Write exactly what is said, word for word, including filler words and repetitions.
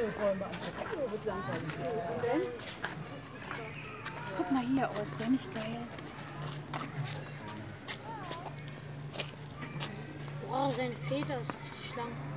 Guck mal hier aus, der nicht geil. Boah, seine Feder ist richtig lang.